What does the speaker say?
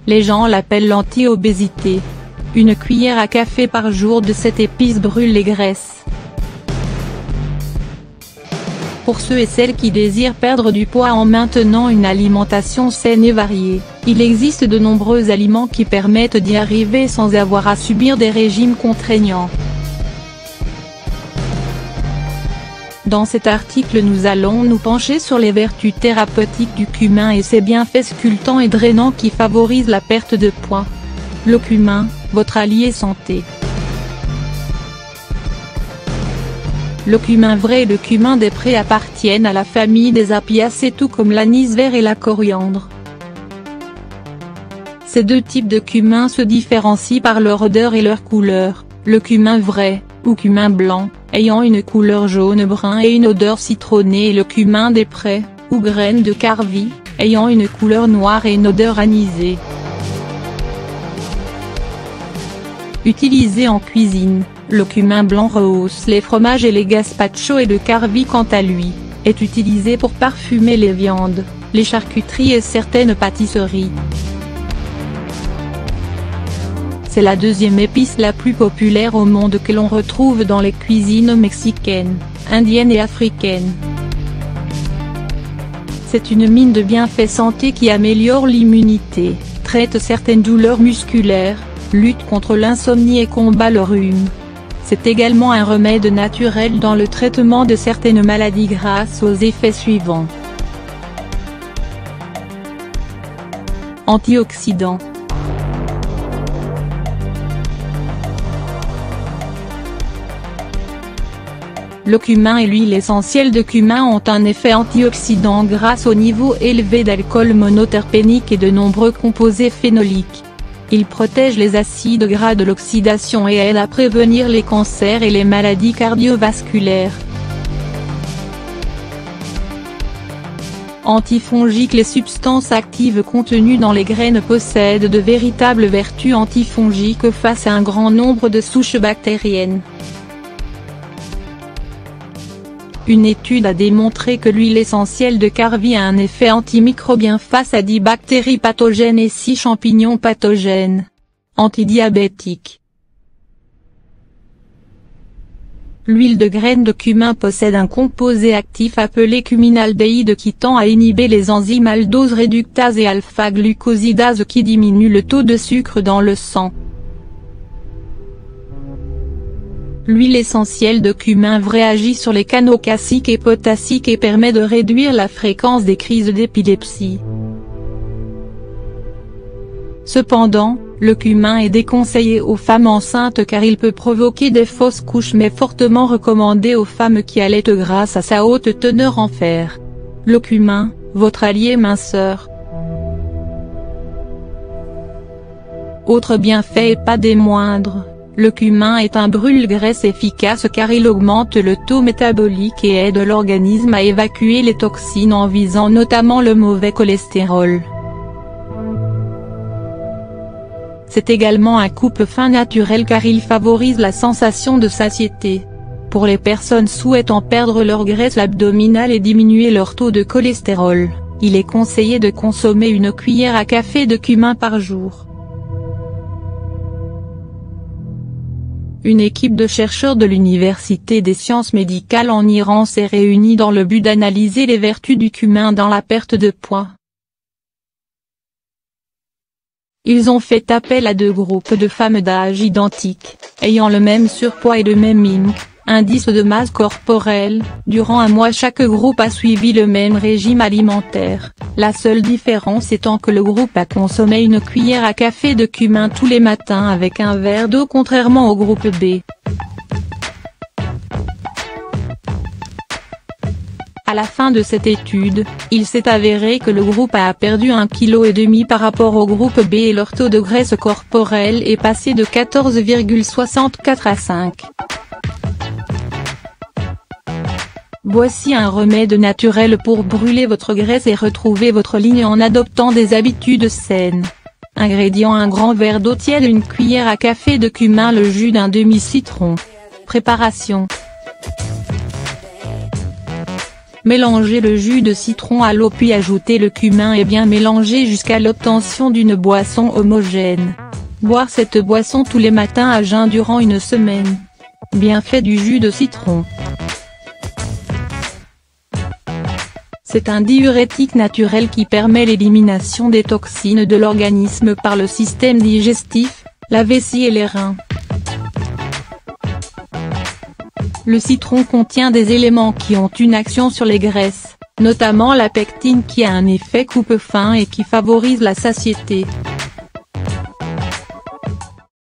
Les gens l'appellent l'anti-obésité. Une cuillère à café par jour de cette épice brûle les graisses. Pour ceux et celles qui désirent perdre du poids en maintenant une alimentation saine et variée, il existe de nombreux aliments qui permettent d'y arriver sans avoir à subir des régimes contraignants. Dans cet article nous allons nous pencher sur les vertus thérapeutiques du cumin et ses bienfaits sculptants et drainants qui favorisent la perte de poids. Le cumin, votre allié santé. Le cumin vrai et le cumin des prés appartiennent à la famille des Apiacées tout comme l'anis vert et la coriandre. Ces deux types de cumin se différencient par leur odeur et leur couleur, le cumin vrai, ou cumin blanc, ayant une couleur jaune-brun et une odeur citronnée et le cumin des prés, ou graines de carvi, ayant une couleur noire et une odeur anisée. Utilisé en cuisine, le cumin blanc rehausse les fromages et les gazpacho et le carvi quant à lui, est utilisé pour parfumer les viandes, les charcuteries et certaines pâtisseries. C'est la deuxième épice la plus populaire au monde que l'on retrouve dans les cuisines mexicaines, indiennes et africaines. C'est une mine de bienfaits santé qui améliore l'immunité, traite certaines douleurs musculaires, lutte contre l'insomnie et combat le rhume. C'est également un remède naturel dans le traitement de certaines maladies grâce aux effets suivants. Antioxydants. Le cumin et l'huile essentielle de cumin ont un effet antioxydant grâce au niveau élevé d'alcool monoterpénique et de nombreux composés phénoliques. Il protège les acides gras de l'oxydation et aide à prévenir les cancers et les maladies cardiovasculaires. Antifongiques. Les substances actives contenues dans les graines possèdent de véritables vertus antifongiques face à un grand nombre de souches bactériennes. Une étude a démontré que l'huile essentielle de carvi a un effet antimicrobien face à 10 bactéries pathogènes et 6 champignons pathogènes. Antidiabétique. L'huile de graines de cumin possède un composé actif appelé cuminaldéhyde qui tend à inhiber les enzymes aldose réductase et alpha-glucosidase qui diminuent le taux de sucre dans le sang. L'huile essentielle de cumin vrai agit sur les canaux calciques et potassiques et permet de réduire la fréquence des crises d'épilepsie. Cependant, le cumin est déconseillé aux femmes enceintes car il peut provoquer des fausses couches mais fortement recommandé aux femmes qui allaitent grâce à sa haute teneur en fer. Le cumin, votre allié minceur. Autre bienfait et pas des moindres. Le cumin est un brûle-graisse efficace car il augmente le taux métabolique et aide l'organisme à évacuer les toxines en visant notamment le mauvais cholestérol. C'est également un coupe-faim naturel car il favorise la sensation de satiété. Pour les personnes souhaitant perdre leur graisse abdominale et diminuer leur taux de cholestérol, il est conseillé de consommer une cuillère à café de cumin par jour. Une équipe de chercheurs de l'Université des sciences médicales en Iran s'est réunie dans le but d'analyser les vertus du cumin dans la perte de poids. Ils ont fait appel à 2 groupes de femmes d'âge identique, ayant le même surpoids et le même IMC, indice de masse corporelle. Durant un mois chaque groupe a suivi le même régime alimentaire, la seule différence étant que le groupe a consommé une cuillère à café de cumin tous les matins avec un verre d'eau contrairement au groupe B. À la fin de cette étude, il s'est avéré que le groupe A a perdu 1,5 kg par rapport au groupe B et leur taux de graisse corporelle est passé de 14,64 à 5. Voici un remède naturel pour brûler votre graisse et retrouver votre ligne en adoptant des habitudes saines. Ingrédients: un grand verre d'eau tiède, une cuillère à café de cumin, le jus d'un demi-citron. Préparation: Mélangez le jus de citron à l'eau puis ajoutez le cumin et bien mélanger jusqu'à l'obtention d'une boisson homogène. Boire cette boisson tous les matins à jeun durant une semaine. Bienfaits du jus de citron. C'est un diurétique naturel qui permet l'élimination des toxines de l'organisme par le système digestif, la vessie et les reins. Le citron contient des éléments qui ont une action sur les graisses, notamment la pectine qui a un effet coupe-faim et qui favorise la satiété.